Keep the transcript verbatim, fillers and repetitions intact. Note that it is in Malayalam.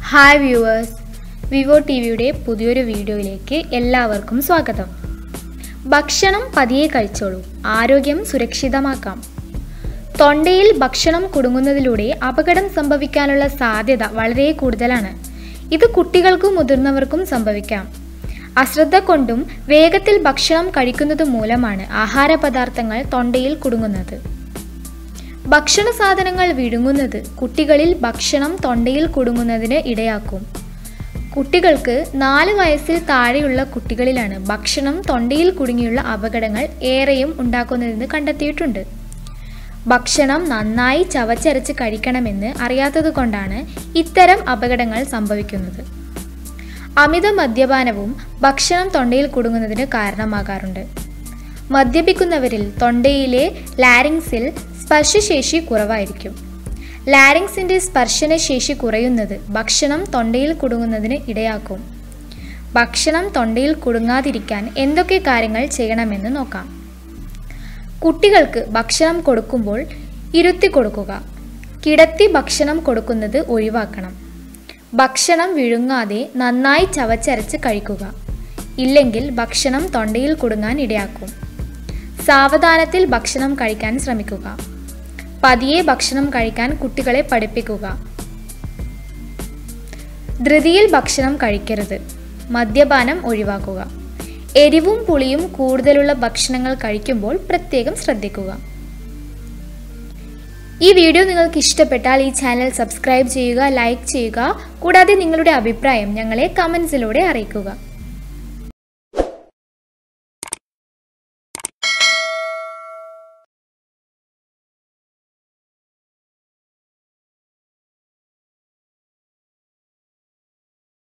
ഹായ് വ്യൂവേഴ്സ്, വിവോ ടി വിയുടെ പുതിയൊരു വീഡിയോയിലേക്ക് എല്ലാവർക്കും സ്വാഗതം. ഭക്ഷണം പതിയെ കഴിച്ചോളൂ, ആരോഗ്യം സുരക്ഷിതമാക്കാം. തൊണ്ടയിൽ ഭക്ഷണം കുടുങ്ങുന്നതിലൂടെ അപകടം സംഭവിക്കാനുള്ള സാധ്യത വളരെ കൂടുതലാണ്. ഇത് കുട്ടികൾക്കും മുതിർന്നവർക്കും സംഭവിക്കാം. അശ്രദ്ധ കൊണ്ടും വേഗത്തിൽ ഭക്ഷണം കഴിക്കുന്നത് മൂലമാണ് ആഹാര പദാർത്ഥങ്ങൾ തൊണ്ടയിൽ കുടുങ്ങുന്നത്. ഭക്ഷണ സാധനങ്ങൾ വിഴുങ്ങുന്നത് കുട്ടികളിൽ ഭക്ഷണം തൊണ്ടയിൽ കുടുങ്ങുന്നതിന് ഇടയാക്കും. കുട്ടികൾക്ക് നാല് വയസ്സിൽ താഴെയുള്ള കുട്ടികളിലാണ് ഭക്ഷണം തൊണ്ടയിൽ കുടുങ്ങിയുള്ള അപകടങ്ങൾ ഏറെയും ഉണ്ടാക്കുന്നതെന്ന് കണ്ടെത്തിയിട്ടുണ്ട്. ഭക്ഷണം നന്നായി ചവച്ചരച്ച് കഴിക്കണമെന്ന് അറിയാത്തതുകൊണ്ടാണ് ഇത്തരം അപകടങ്ങൾ സംഭവിക്കുന്നത്. അമിത മദ്യപാനവും ഭക്ഷണം തൊണ്ടയിൽ കുടുങ്ങുന്നതിന് കാരണമാകാറുണ്ട്. മദ്യപിക്കുന്നവരിൽ തൊണ്ടയിലെ ലാരിങ്സിൽ സ്പർശശേഷി കുറവായിരിക്കും. ലാരിങ്സിൻ്റെ സ്പർശനശേഷി കുറയുന്നത് ഭക്ഷണം തൊണ്ടയിൽ കുടുങ്ങുന്നതിന് ഇടയാക്കും. ഭക്ഷണം തൊണ്ടയിൽ കുടുങ്ങാതിരിക്കാൻ എന്തൊക്കെ കാര്യങ്ങൾ ചെയ്യണമെന്ന് നോക്കാം. കുട്ടികൾക്ക് ഭക്ഷണം കൊടുക്കുമ്പോൾ ഇരുത്തി കൊടുക്കുക. കിടത്തി ഭക്ഷണം കൊടുക്കുന്നത് ഒഴിവാക്കണം. ഭക്ഷണം വിഴുങ്ങാതെ നന്നായി ചവച്ചരച്ച് കഴിക്കുക. ഇല്ലെങ്കിൽ ഭക്ഷണം തൊണ്ടയിൽ കുടുങ്ങാൻ ഇടയാക്കും. സാവധാനത്തിൽ ഭക്ഷണം കഴിക്കാൻ ശ്രമിക്കുക. പതിയെ ഭക്ഷണം കഴിക്കാൻ കുട്ടികളെ പഠിപ്പിക്കുക. ധൃതിയിൽ ഭക്ഷണം കഴിക്കരുത്. മദ്യപാനം ഒഴിവാക്കുക. എരിവും പുളിയും കൂടുതലുള്ള ഭക്ഷണങ്ങൾ കഴിക്കുമ്പോൾ പ്രത്യേകം ശ്രദ്ധിക്കുക. ഈ വീഡിയോ നിങ്ങൾക്ക് ഇഷ്ടപ്പെട്ടാൽ ഈ ചാനൽ സബ്സ്ക്രൈബ് ചെയ്യുക, ലൈക്ക് ചെയ്യുക. കൂടാതെ നിങ്ങളുടെ അഭിപ്രായം ഞങ്ങളെ കമൻസിലൂടെ അറിയിക്കുക.